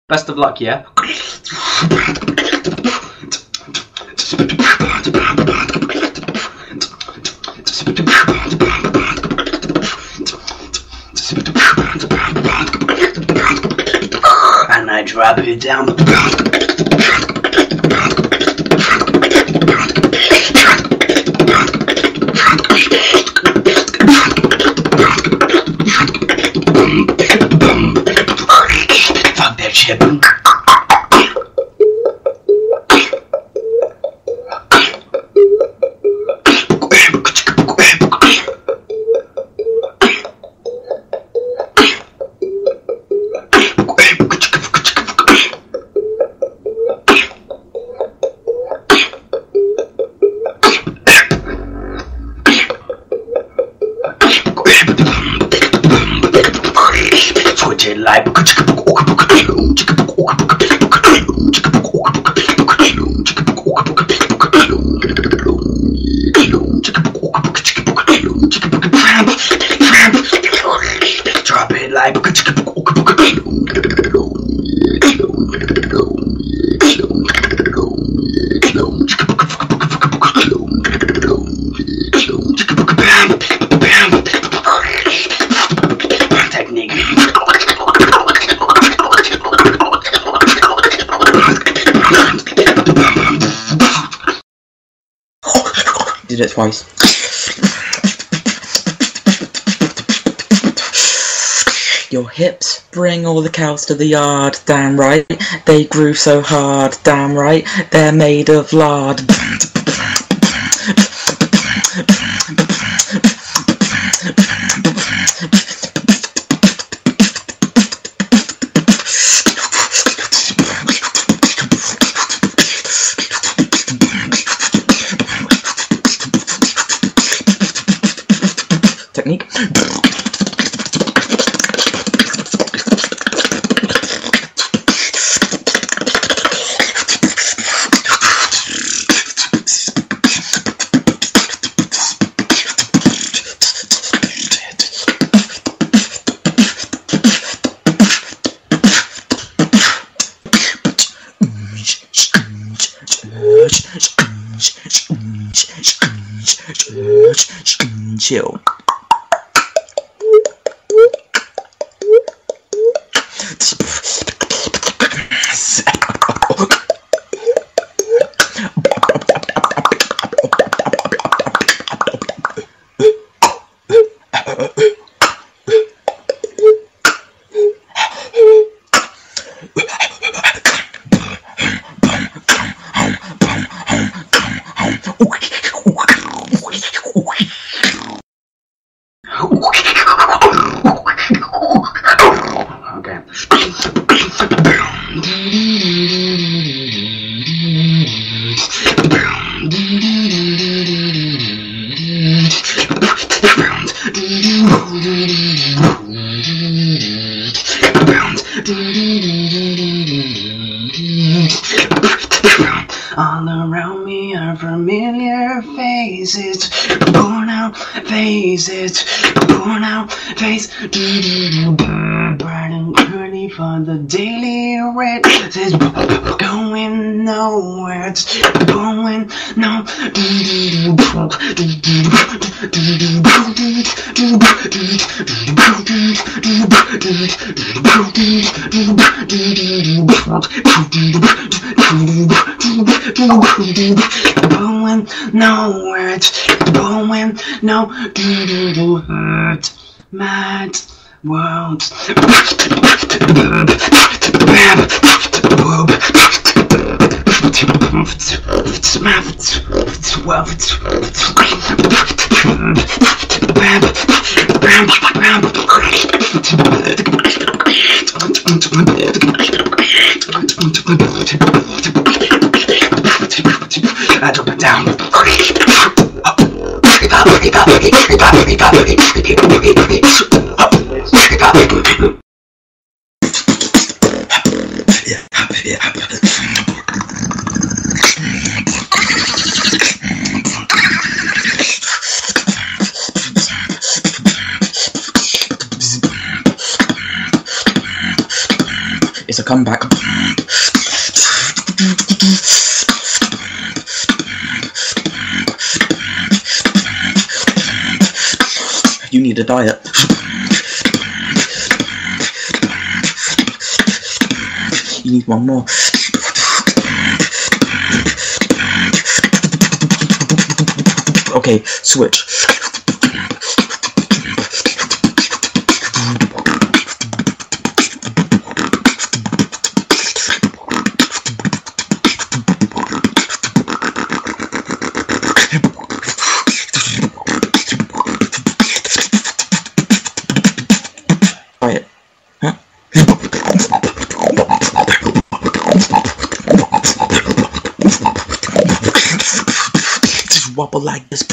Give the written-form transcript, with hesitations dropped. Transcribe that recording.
Best of luck, yeah? And I drop it down. Fuck that shit. Like drop it like technique. Did it twice. Your hips bring all the cows to the yard, damn right. They grew so hard, damn right. They're made of lard. Technique. Chill. All around me are familiar faces, born out faces, born out face. Bright and pretty for the daily rent. It's going nowhere. It's going no. Going nowhere, it's going no. Hurt, mad world. I drop it down. It's a comeback. You need a diet. You need one more. Okay, switch. Try it. Huh? Just wobble like this.